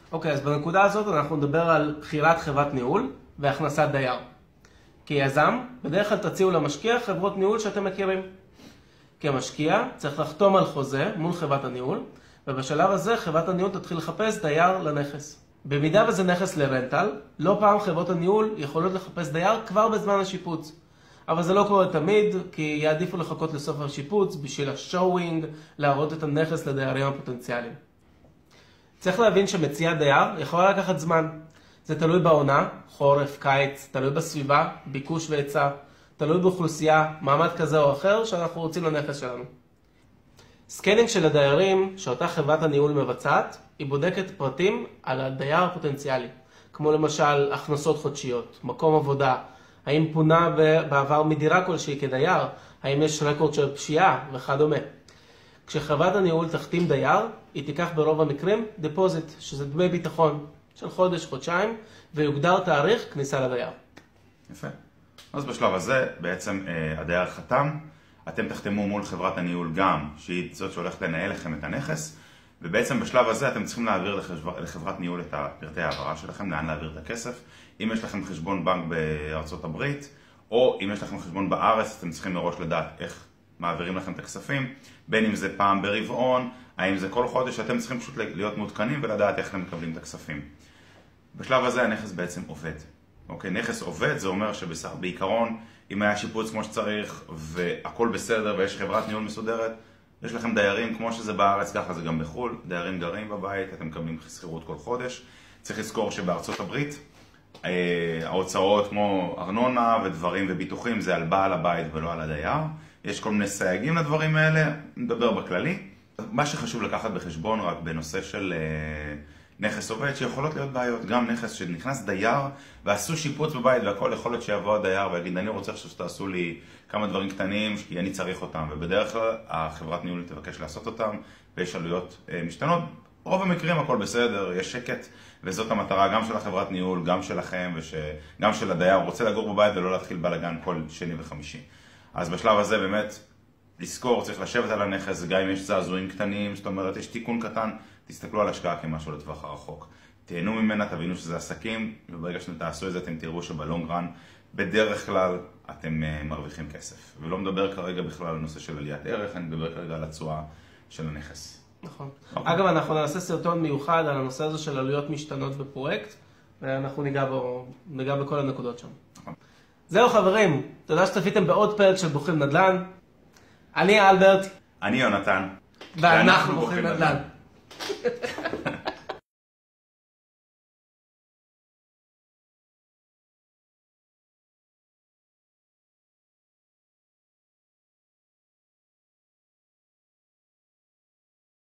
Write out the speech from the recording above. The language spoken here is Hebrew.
אוקיי, אז בנקודה הזאת אנחנו נדבר על בחירת חברת ניהול והכנסת דייר. כיזם, בדרך כלל תציעו למשקיע חברות ניהול שאתם מכירים. כמשקיע, צריך לחתום על חוזה מול חברת הניהול, ובשלב הזה חברת הניהול תתחיל לחפש דייר לנכס. במידה וזה נכס לרנטל, לא פעם חברות הניהול יכולות לחפש דייר כבר בזמן השיפוץ. אבל זה לא קורה תמיד, כי יעדיפו לחכות לסוף השיפוץ בשביל השואוינג, להראות את הנכס לדיירים הפוטנציאליים. צריך להבין שמציאת דייר יכולה לקחת זמן. זה תלוי בעונה, חורף, קיץ, תלוי בסביבה, ביקוש והיצע, תלוי באוכלוסייה, מעמד כזה או אחר שאנחנו רוצים לנכס שלנו. סקנינג של הדיירים שאותה חברת הניהול מבצעת, היא בודקת פרטים על הדייר הפוטנציאלי, כמו למשל הכנסות חודשיות, מקום עבודה, האם פונה בעבר מדירה כלשהי כדייר, האם יש רקורד של פשיעה וכדומה. כשחברת הניהול תחתים דייר, היא תיקח ברוב המקרים דפוזיט, שזה דמי ביטחון של חודש, חודשיים, ויוגדר תאריך כניסה לדייר. יפה. אז בשלב הזה בעצם הדייר חתם, אתם תחתמו מול חברת הניהול גם, שהיא זאת שהולכת לנהל לכם את הנכס, ובעצם בשלב הזה אתם צריכים להעביר לחברת ניהול את פרטי העברה שלכם, לאן להעביר את הכסף. אם יש לכם חשבון בנק בארצות הברית, או אם יש לכם חשבון בארץ, אתם צריכים מראש לדעת איך מעבירים לכם את הכספים, בין אם זה פעם ברבעון, האם זה כל חודש, אתם צריכים פשוט להיות מעודכנים ולדעת איך אתם מקבלים את הכספים. בשלב הזה הנכס בעצם עובד. אוקיי, נכס עובד, זה אומר שבעיקרון, אם היה שיפוץ כמו שצריך והכל בסדר ויש חברת ניהול מסודרת, יש לכם דיירים כמו שזה בארץ, ככה זה גם בחול, דיירים גרים בבית, אתם מקבלים שכירות כל חודש. צריך לזכור שבארצות הברית, ההוצאות כמו ארנונה ודברים וביטוחים זה על בעל הבית ולא על הדייר. יש כל מיני סייגים לדברים האלה, נדבר בכללי. מה שחשוב לקחת בחשבון רק בנושא של נכס עובד, שיכולות להיות בעיות. גם נכס שנכנס דייר ועשו שיפוץ בבית והכל, יכול להיות שיבוא הדייר ויגיד, אני רוצה שתעשו לי כמה דברים קטנים כי אני צריך אותם, ובדרך כלל החברת ניהול תבקש לעשות אותם ויש עלויות משתנות. רוב המקרים הכל בסדר, יש שקט, וזאת המטרה גם של החברת ניהול, גם שלכם וגם של הדייר. הוא רוצה לגור בבית ולא להתחיל בלגן כל שני וחמישי. אז בשלב הזה באמת לזכור, צריך לשבת על הנכס, גם אם יש זעזועים קטנים, זאת אומרת יש תיקון קטן, תסתכלו על השקעה כמשהו לטווח הרחוק. תהנו ממנה, תבינו שזה עסקים, וברגע שאתם תעשו את זה אתם תראו שבלונג רן בדרך כלל אתם מרוויחים כסף. ולא מדבר כרגע בכלל על נושא של עליית ערך, אני מדבר כרגע על התשואה של הנכס. נכון. אגב, אנחנו נעשה סרטון מיוחד על הנושא הזה של עלויות משתנות בפרויקט, ואנחנו ניגע בכל הנקודות שם. נכון. זהו חברים, תודה שצפיתם בעוד פרק של בוחרים נדל"ן. אני אלברט. אני יונתן. ואנחנו בוחרים נדל"ן.